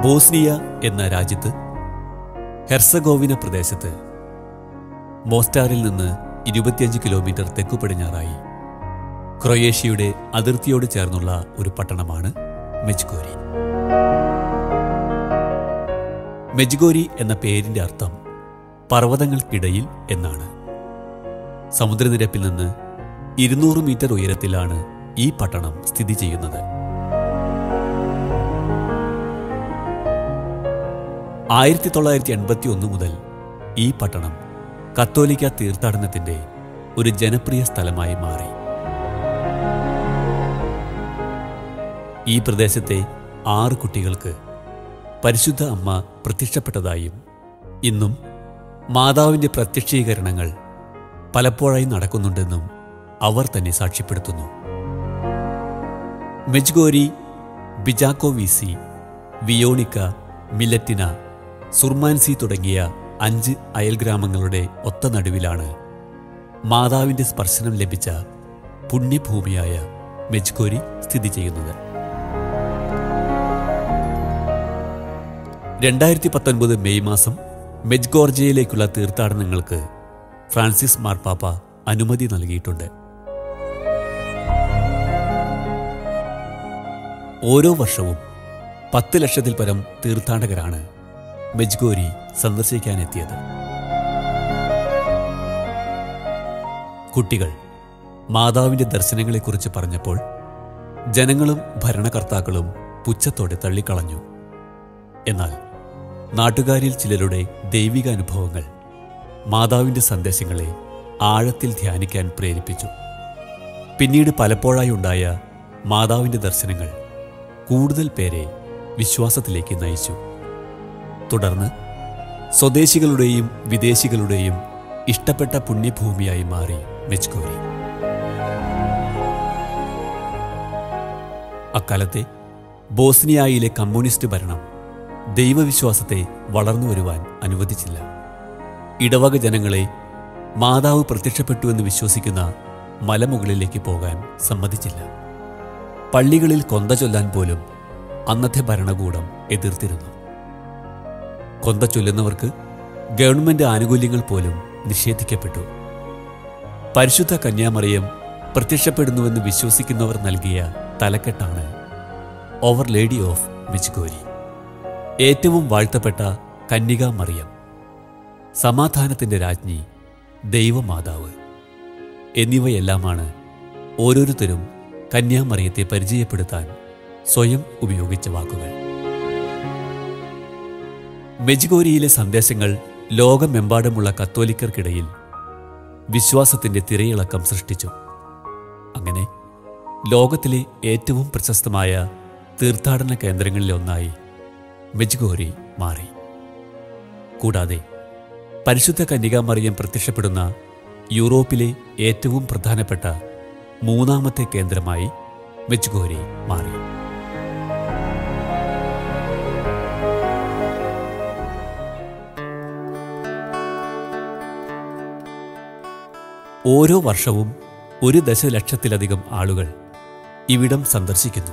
Bosnia എന്ന രാജ്യത്ത് Herzegovina പ്രദേശത്ത് മോസ്റ്റാറിൽ നിന്ന് 25 കിലോമീറ്റർ തെക്കു പടിഞ്ഞാറായി ക്രൊയേഷ്യയുടെ അതിർത്തിയോട് ചേർന്നുള്ള ഒരു പട്ടണമാണ് മെജ്ഗോരി. മെജ്ഗോരി എന്ന പേരിന്റെ അർത്ഥം പർവ്വതങ്ങൾക്കിടയിൽ എന്നാണ്. സമുദ്രനിരപ്പിൽ നിന്ന് 200 മീറ്റർ ഉയരത്തിലാണ് ഈ പട്ടണം സ്ഥിതി ചെയ്യുന്നത്. 1981 മുതൽ ഈ പട്ടണം കത്തോലിക്ക തീർത്ഥാടനത്തിന്റെ ഒരു ജനപ്രിയ സ്ഥലമായി മാറി. ഈ പ്രദേശത്തെ 6 കുട്ടികൾക്ക് പരിശുദ്ധ അമ്മ പ്രത്യക്ഷപ്പെട്ടതായും ഇന്നും മാതാവിന്റെ പ്രത്യക്ഷീകരണങ്ങൾ പലപ്പോഴായി നടക്കുന്നുണ്ടെന്നും അവർ തന്നെ സാക്ഷ്യപ്പെടുത്തുന്നു. മെജ്ഗോരി, ബിജാക്കോവീസി, വിയോണിക്ക, മിലറ്റിന, സുർമാൻസി തുടങ്ങിയ 5 അയൽഗ്രാമങ്ങളുടെ ഒത്ത നടുവിലാണ് മാതാവിന്റെ സ്പർശനം ലഭിച്ച പുണ്യഭൂമിയായ മെജ്ഗോരി സ്ഥിതി ചെയ്യുന്നത്. 2019 മെയ് മാസം മെജ്ഗോർജയിലേക്കുള്ള തീർത്ഥാടനങ്ങൾക്ക് ഫ്രാൻസിസ് മാർപ്പാപ്പ അനുമതി നൽകിയിട്ടുണ്ട്. ഓരോ വർഷവും 10 ലക്ഷത്തിൽ പരം തീർത്ഥാടകരാണ് മെജ്ഗോരി സന്ദർശിക്കാനെത്തിയത്. കുട്ടികൾ മാതാവിന്റെ ദർശനങ്ങളെക്കുറിച്ച് പറഞ്ഞപ്പോൾ ജനങ്ങളും ഭരണകർത്താക്കളും പുച്ഛത്തോടെ തള്ളിക്കളഞ്ഞു. എന്നാൽ നാട്ടുകാരിൽ ചിലരുടെ ദൈവിക അനുഭവങ്ങൾ മാതാവിന്റെ സന്ദേശങ്ങളെ ആഴത്തിൽ ധ്യാനിക്കാൻ പ്രേരിപ്പിച്ചു. പിന്നീട് പലപ്പോഴായി ഉണ്ടായ മാതാവിന്റെ ദർശനങ്ങൾ കൂടുതൽ പേരെ വിശ്വാസത്തിലേക്ക് നയിച്ചു. തുടർന്ന് സ്വദേശികളുടെയും വിദേശികളുടെയും ഇഷ്ടപ്പെട്ട പുണ്യഭൂമിയായി മാറി മെജ്ഗോരി. അക്കാലത്തെ ബോസ്നിയയിലെ കമ്മ്യൂണിസ്റ്റ് ഭരണം ദൈവവിശ്വാസത്തെ വളർന്നു വരുവാൻ അനുവദിച്ചില്ല. ഇടവക ജനങ്ങളെ മാതാവ് പ്രത്യക്ഷപ്പെട്ടുവെന്ന് വിശ്വസിക്കുന്ന മലമുകളിലേക്ക് പോകാൻ സമ്മതിച്ചില്ല. പള്ളികളിൽ കൊന്ത ചൊല്ലാൻ പോലും അന്നത്തെ ഭരണകൂടം എതിർത്തിരുന്നു. കൊന്ത ചൊല്ലുന്നവർക്ക് ഗവൺമെന്റ് ആനുകൂല്യങ്ങൾ പോലും നിഷേധിക്കപ്പെട്ടു. പരിശുദ്ധ കന്യാമറിയം പ്രത്യക്ഷപ്പെടുന്നുവെന്ന് വിശ്വസിക്കുന്നവർ നൽകിയ തലക്കെട്ടാണ് ഓവർ ലേഡി ഓഫ് മെജ്ഗോരി. ഏറ്റവും വാഴ്ത്തപ്പെട്ട കന്യകാ മറിയം, സമാധാനത്തിന്റെ രാജ്ഞി, ദൈവമാതാവ് എന്നിവയെല്ലാമാണ് ഓരോരുത്തരും കന്യാമറിയത്തെ പരിചയപ്പെടുത്താൻ സ്വയം ഉപയോഗിച്ച വാക്കുകൾ. മെജ്ഗോരിയിലെ സന്ദേശങ്ങൾ ലോകമെമ്പാടുമുള്ള കത്തോലിക്കർക്കിടയിൽ വിശ്വാസത്തിന്റെ തിരയിളക്കം സൃഷ്ടിച്ചു. അങ്ങനെ ലോകത്തിലെ ഏറ്റവും പ്രശസ്തമായ തീർത്ഥാടന കേന്ദ്രങ്ങളിലൊന്നായി മെജ്ഗോരി മാറി. കൂടാതെ പരിശുദ്ധ കന്യകാമറിയം പ്രത്യക്ഷപ്പെടുന്ന യൂറോപ്പിലെ ഏറ്റവും പ്രധാനപ്പെട്ട 3ാമത്തെ കേന്ദ്രമായി മെജ്ഗോരി മാറി. ഓരോ വർഷവും 1 ദശലക്ഷത്തിലധികം ആളുകൾ ഇവിടം സന്ദർശിക്കുന്നു.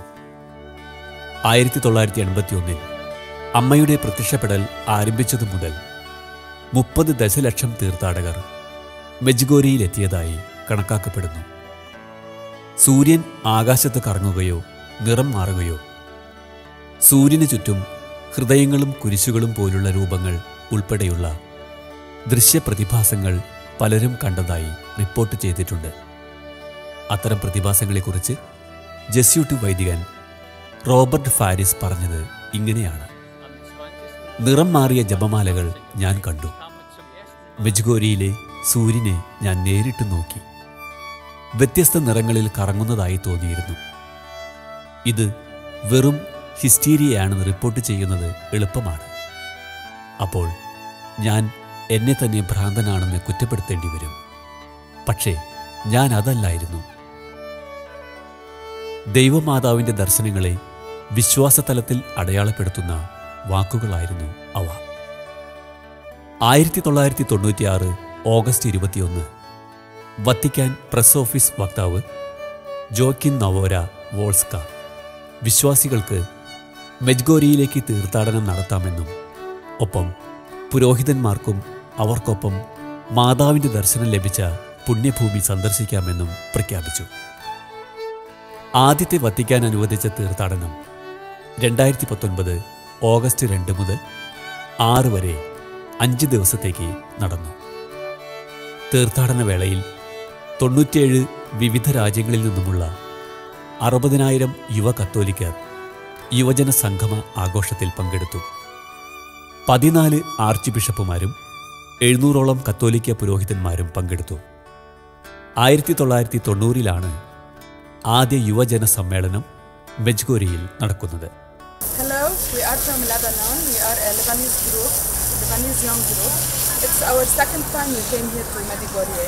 1981 അമ്മയുടെ പ്രത്യക്ഷപ്പെടൽ ആരംഭിച്ചതു മുതൽ 30 ദശലക്ഷം തീർത്ഥാടകർ മെജ്ഗോരിയിലെത്തിയതായി കണക്കാക്കപ്പെടുന്നു. സൂര്യൻ ആകാശത്ത് കറങ്ങുകയോ നിറം മാറുകയോ, സൂര്യന് ചുറ്റും ഹൃദയങ്ങളും കുരിശുകളും പോലുള്ള രൂപങ്ങൾ ഉൾപ്പെടെയുള്ള ദൃശ്യപ്രതിഭാസങ്ങൾ പലരും കണ്ടതായി റിപ്പോർട്ട് ചെയ്തിട്ടുണ്ട്. അത്തരം പ്രതിഭാസങ്ങളെക്കുറിച്ച് ജെസ്യൂട്ട് വൈദികൻ റോബർട്ട് ഫാരിസ് പറഞ്ഞത് ഇങ്ങനെയാണ്: നിറം മാറിയ ജപമാലകൾ ഞാൻ കണ്ടു. മെജ്ഗോരിയിലെ സൂര്യനെ ഞാൻ നേരിട്ട് നോക്കി. വ്യത്യസ്ത നിറങ്ങളിൽ കറങ്ങുന്നതായി തോന്നിയിരുന്നു. ഇത് വെറും ഹിസ്റ്റീരിയയാണെന്ന് റിപ്പോർട്ട് ചെയ്യുന്നത് എളുപ്പമാണ്. അപ്പോൾ ഞാൻ എന്നെ തന്നെ ഭ്രാന്തനാണെന്ന് കുറ്റപ്പെടുത്തേണ്ടി വരും. പക്ഷേ ഞാൻ അതല്ലായിരുന്നു. ദൈവമാതാവിന്റെ ദർശനങ്ങളെ വിശ്വാസതലത്തിൽ അടയാളപ്പെടുത്തുന്ന വാക്കുകളായിരുന്നു അവ. 1996 ഓഗസ്റ്റ് 21 വത്തിക്കാൻ പ്രസ് ഓഫീസ് വക്താവ് ജോക്കിൻ നവോര വോൾസ്ക വിശ്വാസികൾക്ക് മെജ്ഗോരിയിലേക്ക് തീർത്ഥാടനം നടത്താമെന്നും ഒപ്പം പുരോഹിതന്മാർക്കും അവർക്കൊപ്പം മാതാവിൻ്റെ ദർശനം ലഭിച്ച പുണ്യഭൂമി സന്ദർശിക്കാമെന്നും പ്രഖ്യാപിച്ചു. ആദ്യത്തെ വത്തിക്കാൻ അനുവദിച്ച തീർത്ഥാടനം 2019 ഓഗസ്റ്റ് 2 മുതൽ 6 വരെ 5 ദിവസത്തേക്ക് നടന്നു. തീർത്ഥാടന വേളയിൽ 97 വിവിധ രാജ്യങ്ങളിൽ നിന്നുമുള്ള 60,000 യുവ കത്തോലിക്കർ യുവജന സംഗമ ആഘോഷത്തിൽ പങ്കെടുത്തു. 14 ആർച്ച് ബിഷപ്പുമാരും 700ഓളം കത്തോലിക്ക പുരോഹിതന്മാരും പങ്കെടുത്തു. 1990-ലാണ് ആദ്യ യുവജന സമ്മേളനം മെജ്ഗോരിയിൽ നടക്കുന്നത്. Hello, we are from Lebanon. We are a Lebanese group, Lebanese young group. It's our second time we came here to Medjugorje.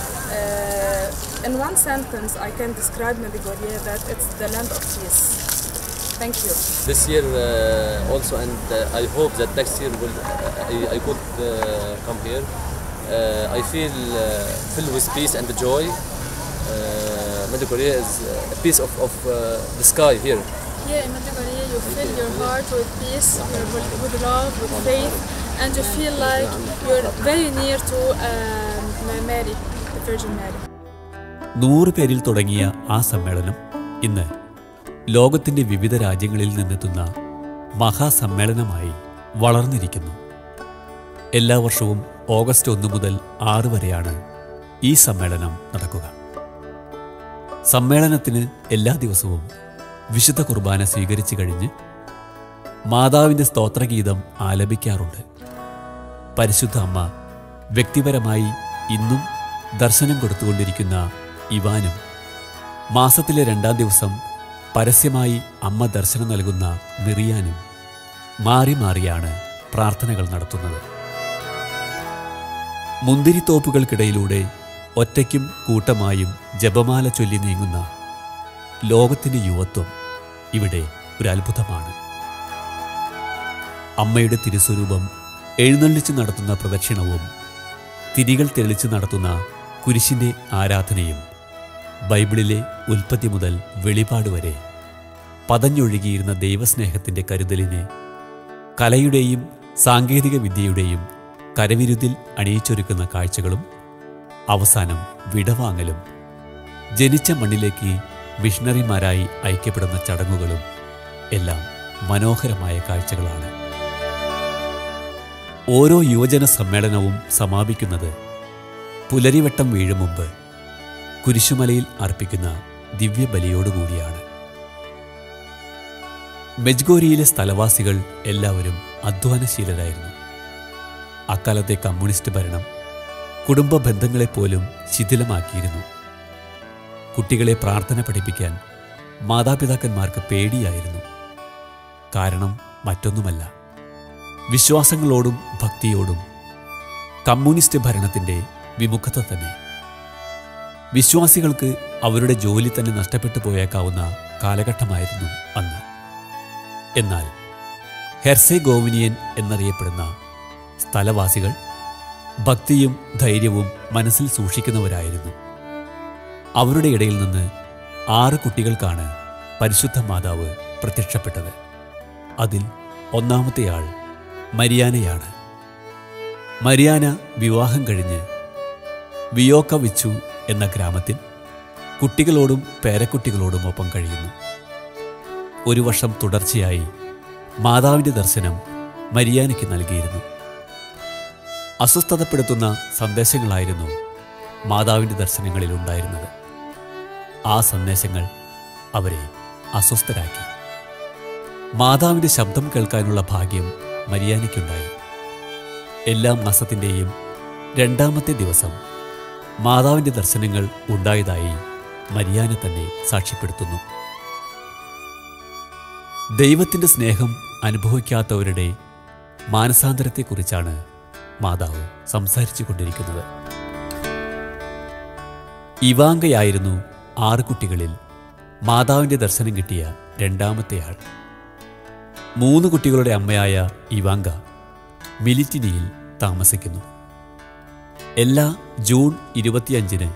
In one sentence, I can describe Medjugorje that it's the land of peace. Thank you. This year also, and I hope that next year I could come here. I feel filled with peace and joy. Medjugorje is a piece of the sky here. Here in Medjugorje, you fill your heart with peace, with love, with faith, and you feel like you're very near to Mary, the Virgin Mary. 100 പേരിൽ തുടങ്ങിയ ആ സമ്മേളനം ഇന്ന് ലോകത്തിൻ്റെ വിവിധ രാജ്യങ്ങളിൽ നിന്നെത്തുന്ന മഹാസമ്മേളനമായി വളർന്നിരിക്കുന്നു. എല്ലാ വർഷവും ഓഗസ്റ്റ് 1 മുതൽ 6 വരെയാണ് ഈ സമ്മേളനം നടക്കുക. സമ്മേളനത്തിന് എല്ലാ ദിവസവും വിശുദ്ധ കുർബാന സ്വീകരിച്ചു കഴിഞ്ഞ് മാതാവിൻ്റെ സ്തോത്രഗീതം ആലപിക്കാറുണ്ട്. പരിശുദ്ധ അമ്മ വ്യക്തിപരമായി ഇന്നും ദർശനം കൊടുത്തുകൊണ്ടിരിക്കുന്ന ഇവാനും മാസത്തിലെ 2-ാം ദിവസം പരസ്യമായി അമ്മ ദർശനം നൽകുന്ന മിറിയാനും മാറി മാറിയാണ് പ്രാർത്ഥനകൾ നടത്തുന്നത്. മുന്തിരിത്തോപ്പുകൾക്കിടയിലൂടെ ഒറ്റയ്ക്കും കൂട്ടമായും ജപമാല ചൊല്ലി നീങ്ങുന്ന ലോകത്തിൻ്റെ യുവത്വം ഇവിടെ ഒരു അത്ഭുതമാണ്. അമ്മയുടെ തിരുസ്വരൂപം എഴുന്നള്ളിച്ച് നടത്തുന്ന പ്രദക്ഷിണവും തിരികൾ തെളിച്ച് നടത്തുന്ന കുരിശിൻ്റെ ആരാധനയും ബൈബിളിലെ ഉൽപ്പത്തി മുതൽ വെളിപാട് വരെ പതഞ്ഞൊഴുകിയിരുന്ന ദൈവസ്നേഹത്തിൻ്റെ കരുതലിനെ കലയുടെയും സാങ്കേതിക വിദ്യയുടെയും കരവിരുതിൽ അണിയിച്ചൊരുക്കുന്ന കാഴ്ചകളും അവസാനം വിടവാങ്ങലും ജനിച്ച മണ്ണിലേക്ക് മിഷണറിമാരായി ഐക്യപ്പെടുന്ന ചടങ്ങുകളും എല്ലാം മനോഹരമായ കാഴ്ചകളാണ്. ഓരോ യുവജന സമ്മേളനവും സമാപിക്കുന്നത് പുലരിവട്ടം വീഴും മുമ്പ് കുരിശുമലയിൽ അർപ്പിക്കുന്ന ദിവ്യബലിയോടുകൂടിയാണ്. മെജ്ഗോരിയിലെ സ്ഥലവാസികൾ എല്ലാവരും അധ്വാനശീലരായിരുന്നു. അക്കാലത്തെ കമ്മ്യൂണിസ്റ്റ് ഭരണം കുടുംബ ബന്ധങ്ങളെപ്പോലും ശിഥിലമാക്കിയിരുന്നു. കുട്ടികളെ പ്രാർത്ഥന പഠിപ്പിക്കാൻ മാതാപിതാക്കന്മാർക്ക് പേടിയായിരുന്നു. കാരണം മറ്റൊന്നുമല്ല, വിശ്വാസങ്ങളോടും ഭക്തിയോടും കമ്മ്യൂണിസ്റ്റ് ഭരണത്തിൻ്റെ വിമുഖത തന്നെ. വിശ്വാസികൾക്ക് അവരുടെ ജോലി തന്നെ നഷ്ടപ്പെട്ടു പോയേക്കാവുന്ന കാലഘട്ടമായിരുന്നു അന്ന്. എന്നാൽ ഹെർസെഗോവിനിയൻ എന്നറിയപ്പെടുന്ന സ്ഥലവാസികൾ ഭക്തിയും ധൈര്യവും മനസ്സിൽ സൂക്ഷിക്കുന്നവരായിരുന്നു. അവരുടെ ഇടയിൽ നിന്ന് 6 കുട്ടികൾക്കാണ് പരിശുദ്ധ മാതാവ് പ്രത്യക്ഷപ്പെട്ടത്. അതിൽ ഒന്നാമത്തെയാൾ മരിയാനയാണ്. മരിയാന വിവാഹം കഴിഞ്ഞ് വിയോക്കവിച്ചു എന്ന ഗ്രാമത്തിൽ കുട്ടികളോടും പേരക്കുട്ടികളോടുമൊപ്പം കഴിയുന്നു. 1 വർഷം തുടർച്ചയായി മാതാവിൻ്റെ ദർശനം മരിയാനയ്ക്ക് നൽകിയിരുന്നു. അസ്വസ്ഥതപ്പെടുത്തുന്ന സന്ദേശങ്ങളായിരുന്നു മാതാവിൻ്റെ ദർശനങ്ങളിൽ ഉണ്ടായിരുന്നത്. ആ സന്ദേശങ്ങൾ അവരെ അസ്വസ്ഥരാക്കി. മാതാവിൻ്റെ ശബ്ദം കേൾക്കാനുള്ള ഭാഗ്യം മരിയാനയ്ക്കുണ്ടായി. എല്ലാ മാസത്തിൻ്റെയും 2ാമത്തെ ദിവസം മാതാവിൻ്റെ ദർശനങ്ങൾ ഉണ്ടായതായി മരിയാന തന്നെ സാക്ഷ്യപ്പെടുത്തുന്നു. ദൈവത്തിൻ്റെ സ്നേഹം അനുഭവിക്കാത്തവരുടെ മാനസാന്തരത്തെക്കുറിച്ചാണ് മാതാവ് സംസാരിച്ചു കൊണ്ടിരിക്കുന്നത്. ഇവാങ്കയായിരുന്നു 6 കുട്ടികളിൽ മാതാവിൻ്റെ ദർശനം കിട്ടിയ 2ാമത്തെ ആൾ. 3 കുട്ടികളുടെ അമ്മയായ ഇവാങ്ക മിലിറ്റിനിയിൽ താമസിക്കുന്നു. എല്ലാ ജൂൺ 25-ന്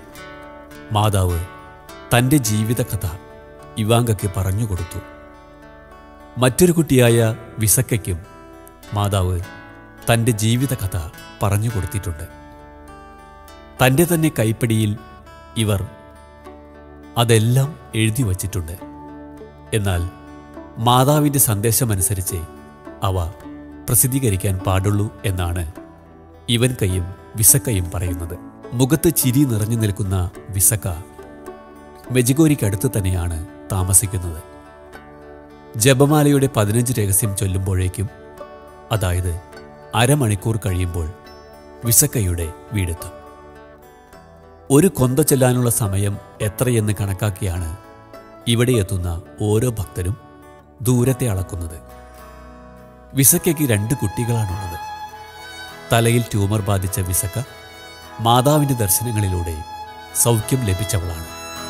മാതാവ് തൻ്റെ ജീവിതകഥ ഇവാങ്കയ്ക്ക് പറഞ്ഞുകൊടുത്തു. മറ്റൊരു കുട്ടിയായ വിസക്കയ്ക്കും മാതാവ് തൻ്റെ ജീവിതകഥ പറഞ്ഞു കൊടുത്തിട്ടുണ്ട്. തൻ്റെ തന്നെ കൈപ്പിടിയിൽ ഇവർ അതെല്ലാം എഴുതി വച്ചിട്ടുണ്ട്. എന്നാൽ മാതാവിൻ്റെ സന്ദേശമനുസരിച്ച് അവ പ്രസിദ്ധീകരിക്കാൻ പാടുള്ളൂ എന്നാണ് ഇവൻകയും വിസക്കയും പറയുന്നത്. മുഖത്ത് ചിരി നിറഞ്ഞു നിൽക്കുന്ന വിസക്ക മെജിഗോരിക്കടുത്ത് തന്നെയാണ് താമസിക്കുന്നത്. ജപമാലയുടെ 15 രഹസ്യം ചൊല്ലുമ്പോഴേക്കും, അതായത് അരമണിക്കൂർ കഴിയുമ്പോൾ വിസക്കയുടെ വീടെത്തും. ഒരു കൊന്ത ചെല്ലാനുള്ള സമയം എത്രയെന്ന് കണക്കാക്കിയാണ് ഇവിടെ എത്തുന്ന ഓരോ ഭക്തരും ദൂരത്തെ അളക്കുന്നത്. വിസക്കയ്ക്ക് 2 കുട്ടികളാണുള്ളത്. തലയിൽ ട്യൂമർ ബാധിച്ച വിസക്ക മാതാവിൻ്റെ ദർശനങ്ങളിലൂടെ സൗഖ്യം ലഭിച്ചവളാണ്.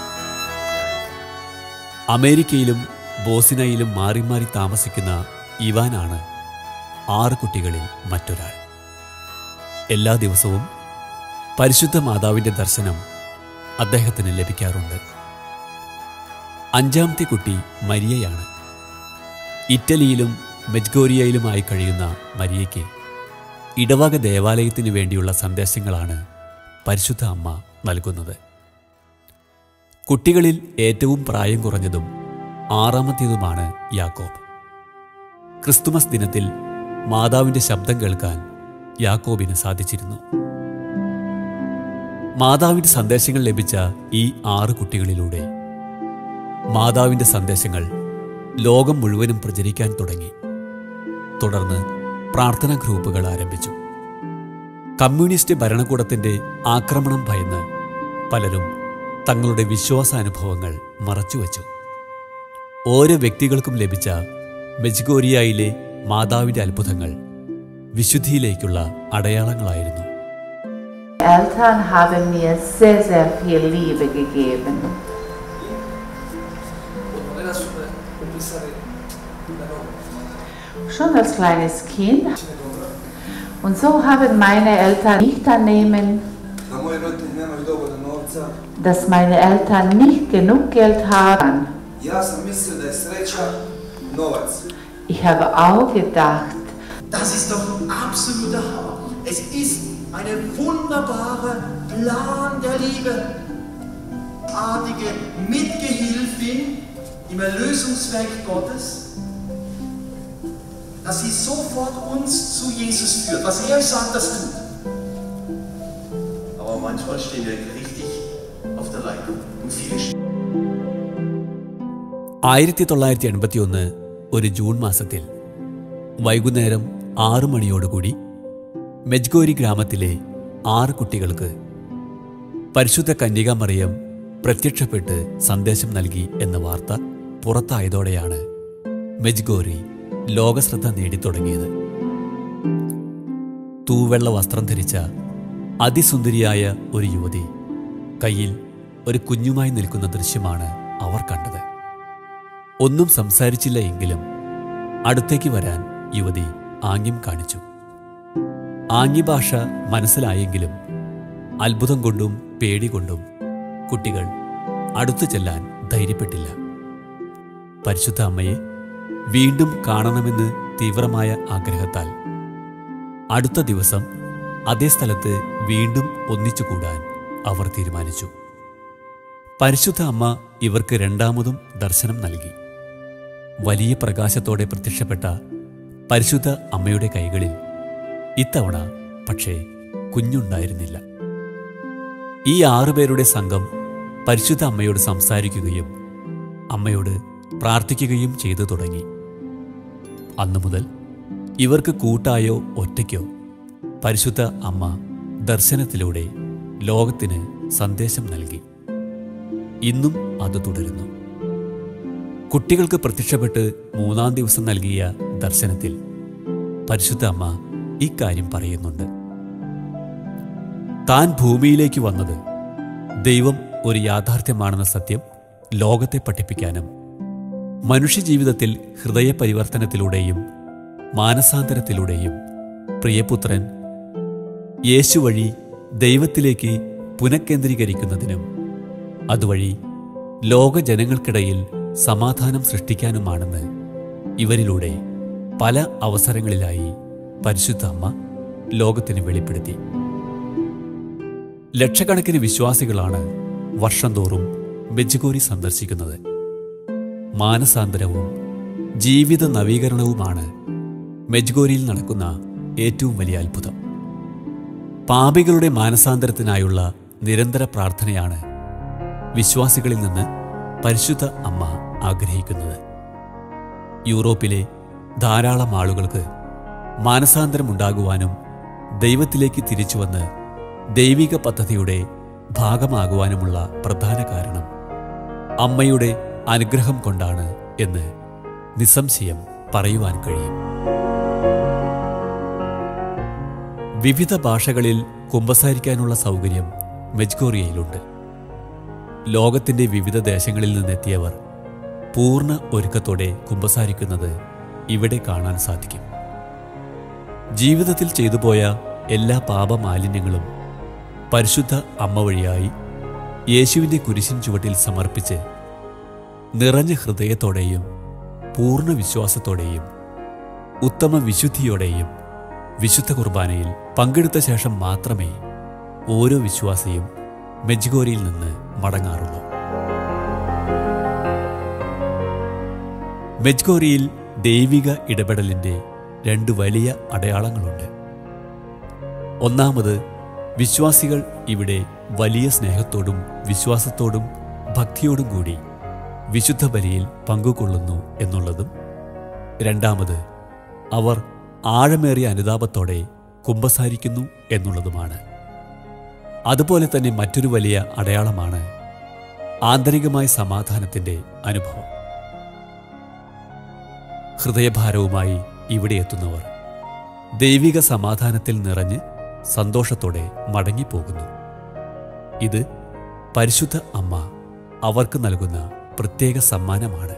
അമേരിക്കയിലും ബോസ്നിയയിലും മാറി മാറി താമസിക്കുന്ന ഇവാനാണ് 6 കുട്ടികളിൽ മറ്റൊരാൾ. എല്ലാ ദിവസവും പരിശുദ്ധ മാതാവിൻ്റെ ദർശനം അദ്ദേഹത്തിന് ലഭിക്കാറുണ്ട്. 5ാമത്തെ കുട്ടി മരിയയാണ്. ഇറ്റലിയിലും മെജ്ഗോരിയയിലുമായി കഴിയുന്ന മരിയയ്ക്ക് ഇടവക ദേവാലയത്തിന് വേണ്ടിയുള്ള സന്ദേശങ്ങളാണ് പരിശുദ്ധ അമ്മ നൽകുന്നത്. കുട്ടികളിൽ ഏറ്റവും പ്രായം കുറഞ്ഞതും 6ാമത്തേതുമാണ് യാക്കോബ്. ക്രിസ്തുമസ് ദിനത്തിൽ മാതാവിൻ്റെ ശബ്ദം കേൾക്കാൻ യാക്കോബിന് സാധിച്ചിരുന്നു. മാതാവിൻ്റെ സന്ദേശങ്ങൾ ലഭിച്ച ഈ 6 കുട്ടികളിലൂടെ മാതാവിൻ്റെ സന്ദേശങ്ങൾ ലോകം മുഴുവനും പ്രചരിക്കാൻ തുടങ്ങി. തുടർന്ന് പ്രാർത്ഥനാ ഗ്രൂപ്പുകൾ ആരംഭിച്ചു. കമ്മ്യൂണിസ്റ്റ് ഭരണകൂടത്തിൻ്റെ ആക്രമണം ഭയന്ന് പലരും തങ്ങളുടെ വിശ്വാസാനുഭവങ്ങൾ മറച്ചുവെച്ചു. ഓരോ വ്യക്തികൾക്കും ലഭിച്ച മെജ്ഗോരിയയിലെ മാതാവിൻ്റെ അത്ഭുതങ്ങൾ വിശുദ്ധിയിലേക്കുള്ള അടയാളങ്ങളായിരുന്നു. Eltern haben mir sehr, sehr viel Liebe gegeben. Schon als kleines Kind. Und so haben meine Eltern nicht annehmen, dass meine Eltern nicht genug Geld haben. Ich habe auch gedacht, das ist doch ein absoluter Hammer. Es ist eine wunderbare Plan der Liebe. Artige Mitgehilfin im Erlösungswerk Gottes, dass sie sofort uns zu Jesus führt. Was er sagt, das tut. Aber manchmal stehen wir richtig auf der Leitung. Und viele 1981 ഒരു June മാസത്തിൽ വൈകുന്നേരം 6 മണിയോടുകൂടി മെജ്ഗോരി ഗ്രാമത്തിലെ 6 കുട്ടികൾക്ക് പരിശുദ്ധ കന്യകാമറിയം പ്രത്യക്ഷപ്പെട്ട് സന്ദേശം നൽകി എന്ന വാർത്ത പുറത്തായതോടെയാണ് മെജ്ഗോരി ലോകശ്രദ്ധ നേടിത്തുടങ്ങിയത്. തൂവെള്ള വസ്ത്രം ധരിച്ച അതിസുന്ദരിയായ ഒരു യുവതി കയ്യിൽ ഒരു കുഞ്ഞുമായി നിൽക്കുന്ന ദൃശ്യമാണ് അവർ കണ്ടത്. ഒന്നും സംസാരിച്ചില്ല എങ്കിലും അടുത്തേക്ക് വരാൻ യുവതി ആംഗ്യം കാണിച്ചു. ആംഗ്യഭാഷ മനസ്സിലായെങ്കിലും അത്ഭുതം കൊണ്ടും പേടി കൊണ്ടും കുട്ടികൾ അടുത്തു ചെല്ലാൻ ധൈര്യപ്പെട്ടില്ല. പരിശുദ്ധ അമ്മയെ വീണ്ടും കാണണമെന്ന് തീവ്രമായ ആഗ്രഹത്താൽ അടുത്ത ദിവസം അതേ സ്ഥലത്ത് വീണ്ടും ഒന്നിച്ചുകൂടാൻ അവർ തീരുമാനിച്ചു. പരിശുദ്ധ അമ്മ ഇവർക്ക് 2ാമതും ദർശനം നൽകി. വലിയ പ്രകാശത്തോടെ പ്രത്യക്ഷപ്പെട്ട പരിശുദ്ധ അമ്മയുടെ കൈകളിൽ ഇത്തവണ പക്ഷേ കുഞ്ഞുണ്ടായിരുന്നില്ല. ഈ 6 പേരുടെ സംഘം പരിശുദ്ധ അമ്മയോട് സംസാരിക്കുകയും അമ്മയോട് പ്രാർത്ഥിക്കുകയും ചെയ്തു തുടങ്ങി. അന്നു മുതൽ ഇവർക്ക് കൂട്ടായോ ഒറ്റയ്ക്കോ പരിശുദ്ധ അമ്മ ദർശനത്തിലൂടെ ലോകത്തിന് സന്ദേശം നൽകി. ഇന്നും അത് തുടരുന്നു. കുട്ടികൾക്ക് പ്രത്യക്ഷപ്പെട്ട് 3ാം ദിവസം നൽകിയ ദർശനത്തിൽ പരിശുദ്ധ അമ്മ ഇക്കാര്യം പറയുന്നുണ്ട്. താൻ ഭൂമിയിലേക്ക് വന്നത് ദൈവം ഒരു യാഥാർത്ഥ്യമാണെന്ന സത്യം ലോകത്തെ പഠിപ്പിക്കാനും മനുഷ്യജീവിതത്തിൽ ഹൃദയപരിവർത്തനത്തിലൂടെയും മാനസാന്തരത്തിലൂടെയും പ്രിയപുത്രൻ യേശു വഴി ദൈവത്തിലേക്ക് പുനഃകേന്ദ്രീകരിക്കുന്നതിനും അതുവഴി ലോകജനങ്ങൾക്കിടയിൽ സമാധാനം സൃഷ്ടിക്കാനുമാണെന്ന് ഇവരിലൂടെ പല അവസരങ്ങളിലായി പരിശുദ്ധ അമ്മ ലോകത്തിന് വെളിപ്പെടുത്തി. ലക്ഷക്കണക്കിന് വിശ്വാസികളാണ് വർഷം തോറും മെഡ്ജുഗോരി സന്ദർശിക്കുന്നത്. മാനസാന്തരവും ജീവിത നവീകരണവുമാണ് മെഡ്ജുഗോരിയിൽ നടക്കുന്ന ഏറ്റവും വലിയ അത്ഭുതം. പാപികളുടെ മാനസാന്തരത്തിനായുള്ള നിരന്തര പ്രാർത്ഥനയാണ് വിശ്വാസികളിൽ നിന്ന് പരിശുദ്ധ അമ്മ ആഗ്രഹിക്കുന്നത്. യൂറോപ്പിലെ ധാരാളം ആളുകൾക്ക് മാനസാന്തരമുണ്ടാകുവാനും ദൈവത്തിലേക്ക് തിരിച്ചുവന്ന് ദൈവിക പദ്ധതിയുടെ ഭാഗമാകുവാനുമുള്ള പ്രധാന കാരണം അമ്മയുടെ അനുഗ്രഹം കൊണ്ടാണ് എന്ന് നിസ്സംശയം പറയുവാൻ കഴിയും. വിവിധ ഭാഷകളിൽ കുമ്പസാരിക്കാനുള്ള സൗകര്യം മെഡ്ജുഗോറിയയിലുണ്ട്. ലോകത്തിന്റെ വിവിധ ദേശങ്ങളിൽ നിന്നെത്തിയവർ പൂർണ്ണ ഒരുക്കത്തോടെ കുമ്പസാരിക്കുന്നത് ഇവിടെ കാണാൻ സാധിക്കും. ജീവിതത്തിൽ ചെയ്തുപോയ എല്ലാ പാപമാലിന്യങ്ങളും പരിശുദ്ധ അമ്മ വഴിയായി യേശുവിൻ്റെ കുരിശിൻ ചുവട്ടിൽ സമർപ്പിച്ച് നിറഞ്ഞ ഹൃദയത്തോടെയും പൂർണ്ണ വിശ്വാസത്തോടെയും ഉത്തമ വിശുദ്ധിയോടെയും വിശുദ്ധ കുർബാനയിൽ പങ്കെടുത്ത ശേഷം മാത്രമേ ഓരോ വിശ്വാസിയും മെഡ്ജുഗോരിയിൽ നിന്ന് മടങ്ങാറുള്ളൂ. മെഡ്ജുഗോരിയിൽ ദൈവിക ഇടപെടലിൻ്റെ 2 വലിയ അടയാളങ്ങളുണ്ട്. ഒന്നാമത്, വിശ്വാസികൾ ഇവിടെ വലിയ സ്നേഹത്തോടും വിശ്വാസത്തോടും ഭക്തിയോടും കൂടി വിശുദ്ധ ബലിയിൽ പങ്കുകൊള്ളുന്നു എന്നുള്ളതും, രണ്ടാമത്, അവർ ആഴമേറിയ അനുതാപത്തോടെ കുമ്പസാരിക്കുന്നു എന്നുള്ളതുമാണ്. അതുപോലെ തന്നെ മറ്റൊരു വലിയ അടയാളമാണ് ആന്തരികമായ സമാധാനത്തിൻ്റെ അനുഭവം. ഹൃദയഭാരവുമായി ഇവിടെ എത്തുന്നവർ ദൈവിക സമാധാനത്തിൽ നിറഞ്ഞ് സന്തോഷത്തോടെ മടങ്ങിപ്പോകുന്നു. ഇത് പരിശുദ്ധ അമ്മ അവർക്ക് നൽകുന്ന പ്രത്യേക സമ്മാനമാണ്.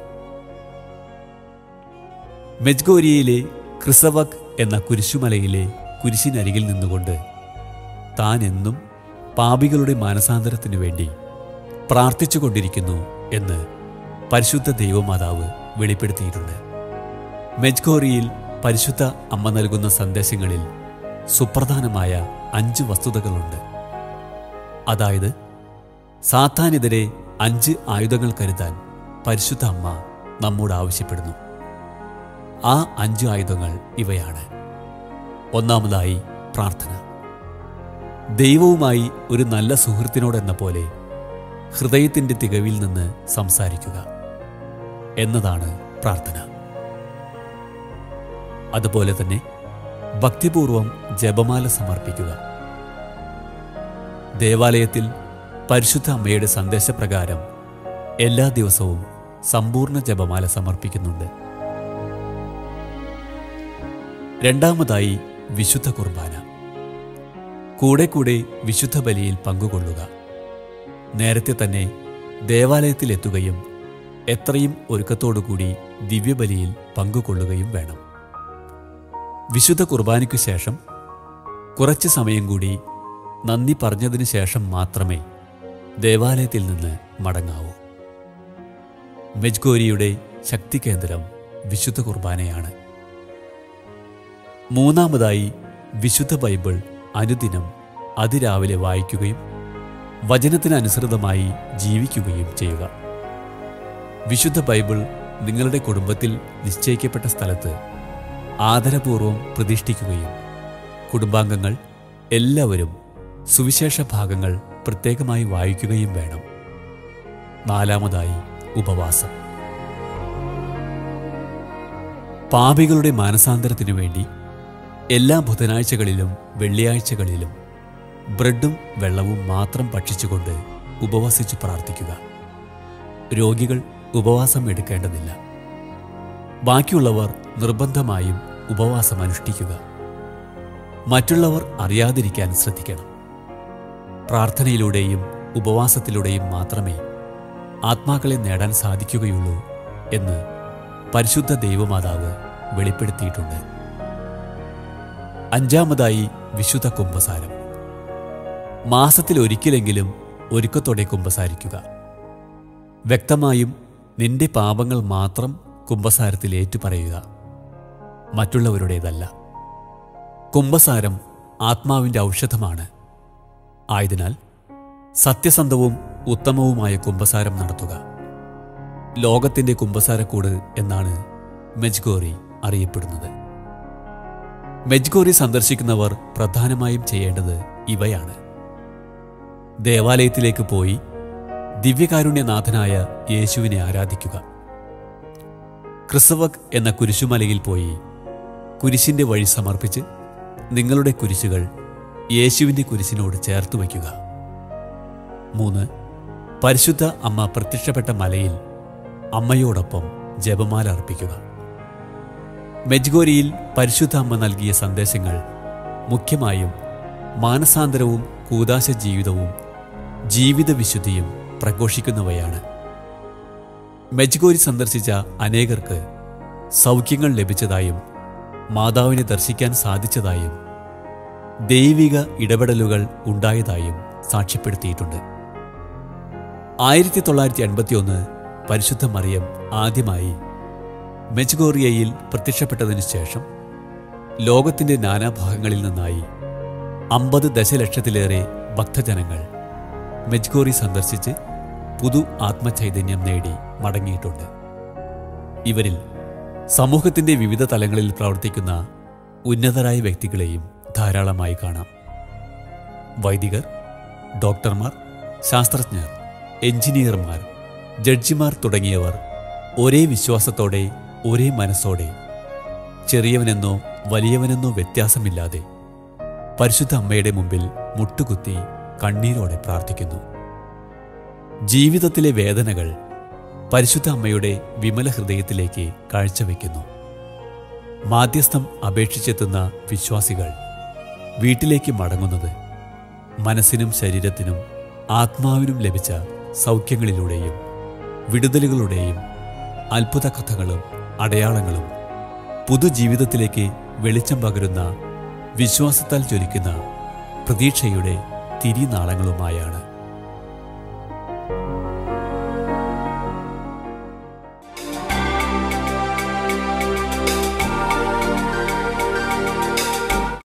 മെഡ്ജുഗോരിയയിലെ ക്രിസവക് എന്ന കുരിശുമലയിലെ കുരിശിനരികിൽ നിന്നുകൊണ്ട് താൻ എന്നും പാപികളുടെ മാനസാന്തരത്തിനു വേണ്ടി പ്രാർത്ഥിച്ചുകൊണ്ടിരിക്കുന്നു എന്ന് പരിശുദ്ധ ദൈവമാതാവ് വെളിപ്പെടുത്തിയിട്ടുണ്ട്. മെഡ്ജുഗോരിയയിൽ പരിശുദ്ധ അമ്മ നൽകുന്ന സന്ദേശങ്ങളിൽ സുപ്രധാനമായ 5 വസ്തുതകളുണ്ട്. അതായത്, സാത്താനെതിരെ 5 ആയുധങ്ങൾ കരുതാൻ പരിശുദ്ധ അമ്മ നമ്മോട് ആവശ്യപ്പെടുന്നു. ആ 5 ആയുധങ്ങൾ ഇവയാണ്. ഒന്നാമതായി, പ്രാർത്ഥന. ദൈവവുമായി ഒരു നല്ല സുഹൃത്തിനോടെന്ന പോലെ ഹൃദയത്തിൻ്റെ തികവിൽ നിന്ന് സംസാരിക്കുക എന്നതാണ് പ്രാർത്ഥന. അതുപോലെ തന്നെ ഭക്തിപൂർവം ജപമാല സമർപ്പിക്കുക. ദേവാലയത്തിൽ പരിശുദ്ധ അമ്മയുടെ സന്ദേശപ്രകാരം എല്ലാ ദിവസവും സമ്പൂർണ്ണ ജപമാല സമർപ്പിക്കുന്നുണ്ട്. രണ്ടാമതായി, വിശുദ്ധ കുർബാന. കൂടെ കൂടെ വിശുദ്ധ ബലിയിൽ പങ്കുകൊള്ളുക. നേരത്തെ തന്നെ ദേവാലയത്തിലെത്തുകയും എത്രയും ഒരുക്കത്തോടുകൂടി ദിവ്യബലിയിൽ പങ്കുകൊള്ളുകയും വേണം. വിശുദ്ധ കുർബാനയ്ക്കു ശേഷം കുറച്ച് സമയം കൂടി നന്ദി പറഞ്ഞതിനു ശേഷം മാത്രമേ ദേവാലയത്തിൽ നിന്ന് മടങ്ങാവൂ. മെഡ്ജുഗോരിയുടെ ശക്തി കേന്ദ്രം വിശുദ്ധ കുർബാനയാണ്. മൂന്നാമതായി, വിശുദ്ധ ബൈബിൾ അനുദിനം അതിരാവിലെ വായിക്കുകയും വചനത്തിനനുസൃതമായി ജീവിക്കുകയും ചെയ്യുക. വിശുദ്ധ ബൈബിൾ നിങ്ങളുടെ കുടുംബത്തിൽ നിശ്ചയിക്കപ്പെട്ട സ്ഥലത്ത് ആദരപൂർവം പ്രതിഷ്ഠിക്കുകയും കുടുംബാംഗങ്ങൾ എല്ലാവരും സുവിശേഷ ഭാഗങ്ങൾ പ്രത്യേകമായി വായിക്കുകയും വേണം. നാലാമതായി, ഉപവാസം. പാപികളുടെ മാനസാന്തരത്തിനു വേണ്ടി എല്ലാ ബുധനാഴ്ചകളിലും വെള്ളിയാഴ്ചകളിലും ബ്രെഡും വെള്ളവും മാത്രം ഭക്ഷിച്ചുകൊണ്ട് ഉപവസിച്ച് പ്രാർത്ഥിക്കുക. രോഗികൾ ഉപവാസം എടുക്കേണ്ടതില്ല. ബാക്കിയുള്ളവർ നിർബന്ധമായും ഉപവാസം അനുഷ്ഠിക്കുക. മറ്റുള്ളവർ അറിയാതിരിക്കാൻ ശ്രദ്ധിക്കണം. പ്രാർത്ഥനയിലൂടെയും ഉപവാസത്തിലൂടെയും മാത്രമേ ആത്മാക്കളെ നേടാൻ സാധിക്കുകയുള്ളൂ എന്ന് പരിശുദ്ധ ദൈവമാതാവ് വെളിപ്പെടുത്തിയിട്ടുണ്ട്. അഞ്ചാമതായി, വിശുദ്ധ കുമ്പസാരം. മാസത്തിലൊരിക്കലെങ്കിലും ഒരുക്കത്തോടെ കുമ്പസാരിക്കുക. വ്യക്തമായും നിന്റെ പാപങ്ങൾ മാത്രം കുമ്പസാരത്തിൽ ഏറ്റുപറയുക, മറ്റുള്ളവരുടേതല്ല. കുമ്പസാരം ആത്മാവിൻ്റെ ഔഷധമാണ്. ആയതിനാൽ സത്യസന്ധവും ഉത്തമവുമായ കുമ്പസാരം നടത്തുക. ലോകത്തിൻ്റെ കുമ്പസാരക്കൂട് എന്നാണ് മെജ്ഗോറി അറിയപ്പെടുന്നത്. മെജ്ഗോറി സന്ദർശിക്കുന്നവർ പ്രധാനമായും ചെയ്യേണ്ടത് ഇവയാണ്: ദേവാലയത്തിലേക്ക് പോയി ദിവ്യകാരുണ്യനാഥനായ യേശുവിനെ ആരാധിക്കുക. ക്രിസവക് എന്ന കുരിശുമലയിൽ പോയി കുരിശിൻ്റെ വഴി സമർപ്പിച്ച് നിങ്ങളുടെ കുരിശുകൾ യേശുവിൻ്റെ കുരിശിനോട് ചേർത്ത് വയ്ക്കുക. 3. പരിശുദ്ധ അമ്മ പ്രത്യക്ഷപ്പെട്ട മലയിൽ അമ്മയോടൊപ്പം ജപമാല അർപ്പിക്കുക. മെജ്ഗോരിയിൽ പരിശുദ്ധ അമ്മ നൽകിയ സന്ദേശങ്ങൾ മുഖ്യമായും മാനസാന്തരവും കൂദാശ ജീവിതവും ജീവിതവിശുദ്ധിയും പ്രഘോഷിക്കുന്നവയാണ്. മെജ്ഗോരി സന്ദർശിച്ച അനേകർക്ക് സൗഖ്യങ്ങൾ ലഭിച്ചതായും മാതാവിനെ ദർശിക്കാൻ സാധിച്ചതായും ദൈവിക ഇടപെടലുകൾ ഉണ്ടായതായും സാക്ഷ്യപ്പെടുത്തിയിട്ടുണ്ട്. 1981 പരിശുദ്ധ മറിയം ആദ്യമായി മെജ്ഗോറിയയിൽ പ്രത്യക്ഷപ്പെട്ടതിനു ശേഷം ലോകത്തിൻ്റെ നാനാഭാഗങ്ങളിൽ നിന്നായി 50 ദശലക്ഷത്തിലേറെ ഭക്തജനങ്ങൾ മെജ്ഗോറി സന്ദർശിച്ച് പുതു ആത്മചൈതന്യം നേടി മടങ്ങിയിട്ടുണ്ട്. ഇവരിൽ സമൂഹത്തിൻ്റെ വിവിധ തലങ്ങളിൽ പ്രവർത്തിക്കുന്ന ഉന്നതരായ വ്യക്തികളെയും ധാരാളമായി കാണാം. വൈദികർ, ഡോക്ടർമാർ, ശാസ്ത്രജ്ഞർ, എഞ്ചിനീയർമാർ, ജഡ്ജിമാർ തുടങ്ങിയവർ ഒരേ വിശ്വാസത്തോടെ, ഒരേ മനസ്സോടെ, ചെറിയവനെന്നോ വലിയവനെന്നോ വ്യത്യാസമില്ലാതെ പരിശുദ്ധ അമ്മയുടെ മുമ്പിൽ മുട്ടുകുത്തി കണ്ണീരോടെ പ്രാർത്ഥിക്കുന്നു. ജീവിതത്തിലെ വേദനകൾ പരിശുദ്ധ അമ്മയുടെ വിമല ഹൃദയത്തിലേക്ക് കാഴ്ചവെക്കുന്നു. മാധ്യസ്ഥം അപേക്ഷിച്ചെത്തുന്ന വിശ്വാസികൾ വീട്ടിലേക്ക് മടങ്ങുന്നത് മനസ്സിനും ശരീരത്തിനും ആത്മാവിനും ലഭിച്ച സൗഖ്യങ്ങളിലൂടെയും വിടുതലുകളുടെയും അത്ഭുത കഥകളും അടയാളങ്ങളും പുതുജീവിതത്തിലേക്ക് വെളിച്ചം പകരുന്ന വിശ്വാസത്താൽ ജ്വലിക്കുന്ന പ്രതീക്ഷയുടെ തിരിനാളങ്ങളുമായാണ്.